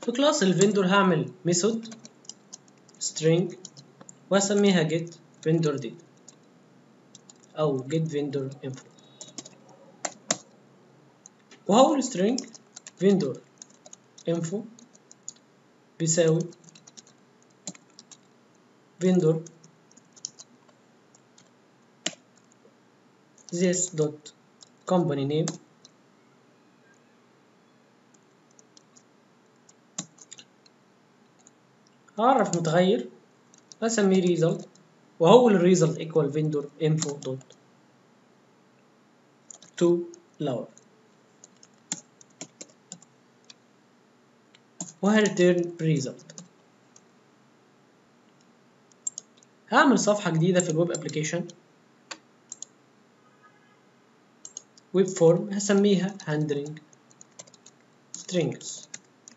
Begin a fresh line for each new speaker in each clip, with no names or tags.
في كلاس الفندور هعمل ميثود string وهسميها get vendor data أو get vendor info، وهقول string vendor info بيساوي vendor this dot company name هعرف متغير هسميه result وهقول ال result equal vendor info dot to lower وهريتيرن result. هعمل صفحة جديدة في الويب ابلكيشن ويب فورم هسميها handling strings.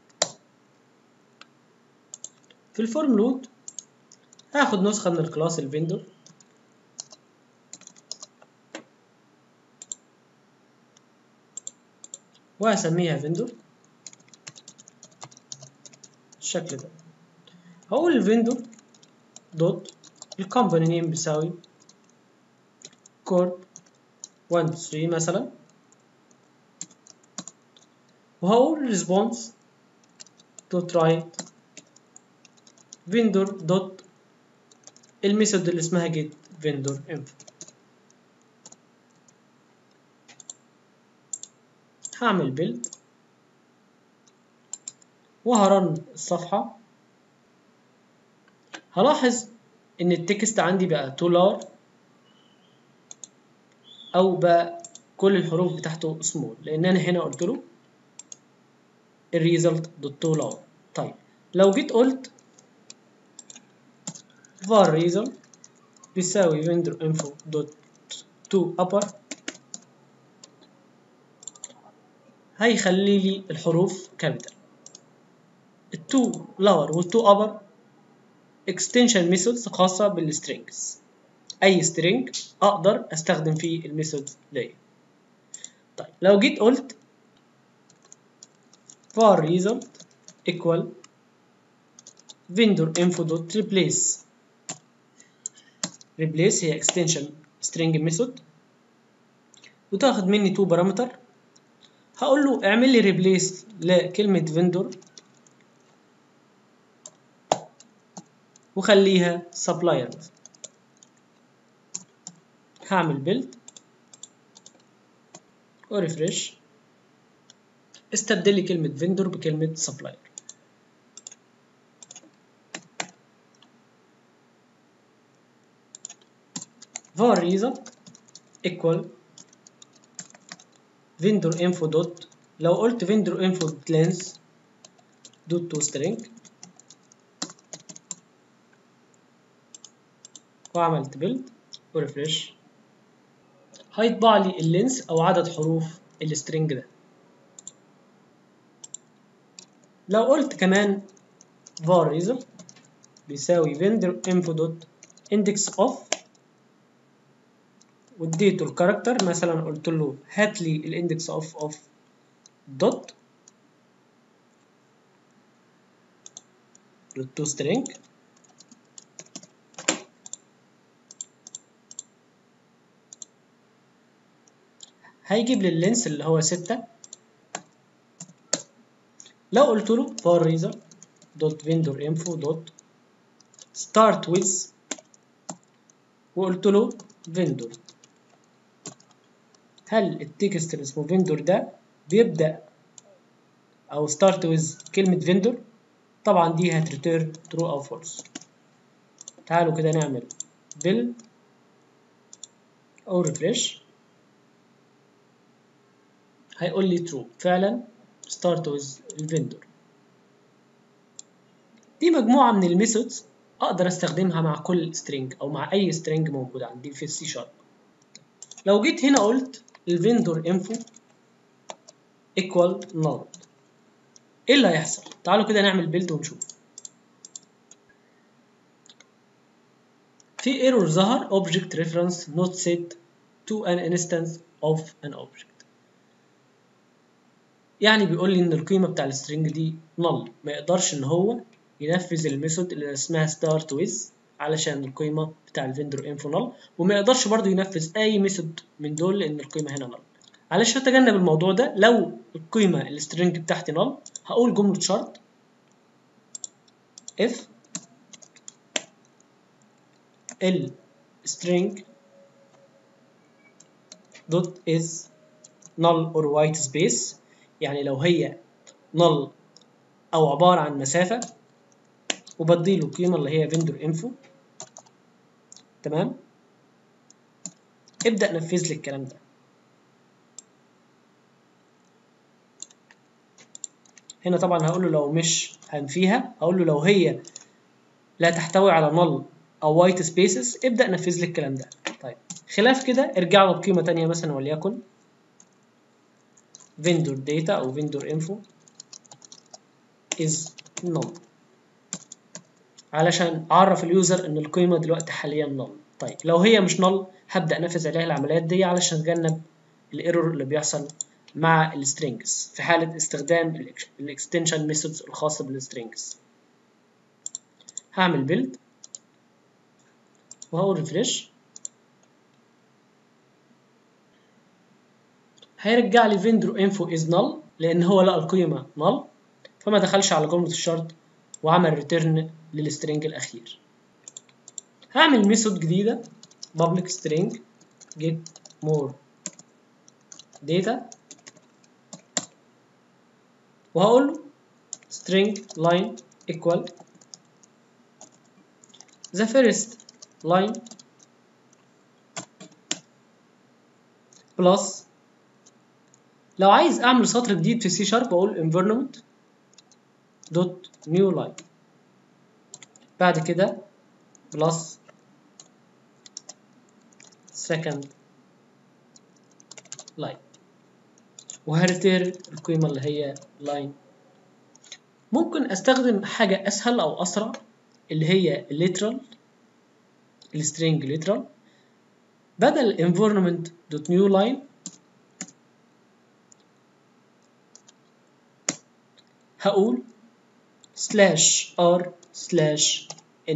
في الفورم لود هاخد نسخة من الكلاس الفندور وهسميها فندور بالشكل ده. هقول الفندور دوت الكومباني نيم بيساوي كورب 1 3 مثلا، وهقول ريسبونس دوت رايت فيندور دوت الميثود اللي اسمها جيت فيندور انفو. هعمل بيلد وهرن الصفحة. هلاحظ ان التكست عندي بقى تولار او بقى كل الحروف بتاعته سمول لان انا هنا قلت له الريزلت دوت تولار. طيب لو جيت قلت var result بيساوي vendor info دوت to upper هيخلي لي الحروف كابيتال. التو lower والتو upper extension methods خاصة بالسترينجز، أي string أقدر أستخدم فيه الميثود دي. طيب لو جيت قلت var result equal vendor info dot replace هي extension string method وتاخد مني تو بارامتر. هقول له اعمل لي replace لكلمة vendor وخليها supplier. هعمل build وريفرش استبدل لي كلمة vendor بكلمة supplier. var result equal vendor info dot لو قلت vendor info length dot to string وعملت build وريفرش هيطبع لي اللينس او عدد حروف السترنج ده. لو قلت كمان var result بيساوي vendor info dot index of واديته الكاركتر مثلا قلت له هات لي الاندكس اوف دوت تو سترينج هيجيب لي اللينس اللي هو 6. لو قلت له var result دوت vendor info دوت start with وقلت له vendor هل التكست اللي اسمه vendor ده بيبدأ أو start with كلمة vendor؟ طبعا دي هتريتيرن true أو false. تعالوا كده نعمل build أو refresh هيقول لي true فعلا start with الفندور. دي مجموعة من الميثودز أقدر أستخدمها مع كل string أو مع أي string موجود عندي في السي شارب. لو جيت هنا قلت الفندور info equal null إيه اللي هيحصل؟ تعالوا كده نعمل بيلد ونشوف. في ايرور ظهر object reference not set to an instance of an object. يعني بيقول لي ان القيمه بتاع السترنج دي null، ما يقدرش ان هو ينفذ الميثود اللي اسمها start with علشان القيمه بتاع الفندور انفو null، وما يقدرش برضه ينفذ اي ميثود من دول لان القيمه هنا null. علشان اتجنب الموضوع ده، لو القيمه السترنج بتاعتي null هقول جمله شرط if السترنج dot is null or white space، يعني لو هي null او عباره عن مسافه وبديله القيمه اللي هي vendor info، تمام، ابدا نفذ لي الكلام ده. هنا طبعا هقول له لو مش هنفيها، هقول له لو هي لا تحتوي على null او white spaces ابدا نفذ لي الكلام ده. طيب خلاف كده ارجع له بقيمه ثانيه مثلا وليكن vendor data او vendor info is null علشان اعرف اليوزر ان القيمه دلوقتي حاليا null. طيب لو هي مش null هبدا انفذ عليها العمليات دي علشان اتجنب الايرور اللي بيحصل مع السترينجز في حاله استخدام الاكستنشن ميثودز الخاصه بالسترينجز. هعمل بيلد وهقول ريفريش، هيرجع لي vendor info is null لان هو لقى القيمه null فما دخلش على جمله الشرط وعمل ريتيرن للسترينج الاخير. هعمل ميثود جديده public string get more data وهقول له string line equal the first line plus، لو عايز اعمل سطر جديد في سي شارب بقول environment dot new line، بعد كده plus second line وهرتير القيمة اللي هي line. ممكن استخدم حاجة اسهل او اسرع اللي هي literal السترينج literal، بدل environment dot new line هقول /r/n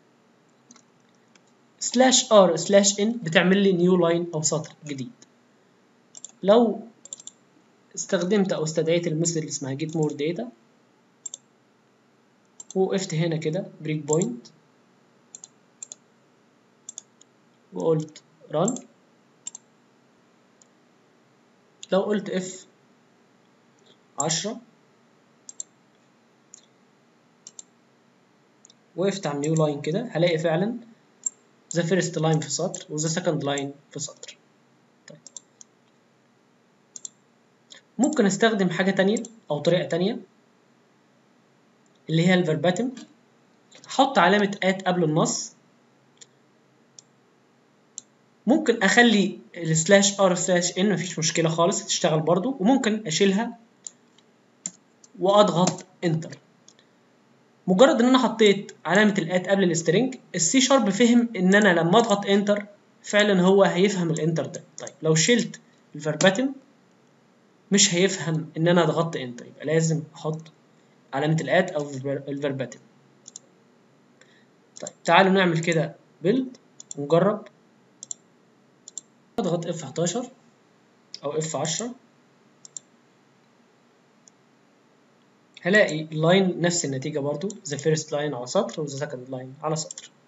/r/n بتعمل لي نيو لاين او سطر جديد. لو استخدمت او استدعيت الميثود اللي اسمها get more data ووقفت هنا كده بريك بوينت وقلت run، لو قلت f 10 وقفت على النيو لاين كده هلاقي فعلا the first line في سطر و the second line في سطر. طيب ممكن استخدم حاجة تانية او طريقة تانية اللي هي الفيرباتم، احط علامة at قبل النص، ممكن اخلي /r/n مفيش مشكلة خالص هتشتغل برضو، وممكن اشيلها واضغط انتر. مجرد ان انا حطيت علامة الات قبل السترنج السي شارب فهم ان انا لما اضغط انتر فعلا هو هيفهم الانتر ده. طيب لو شلت الفيرباتم مش هيفهم ان انا ضغطت انتر، يبقى لازم احط علامة الات او الفيرباتم. طيب تعالوا نعمل كده بيلد ونجرب. اضغط F11 او F10 هلاقي اللاين نفس النتيجة برضو، the first line على سطر و the second line على سطر.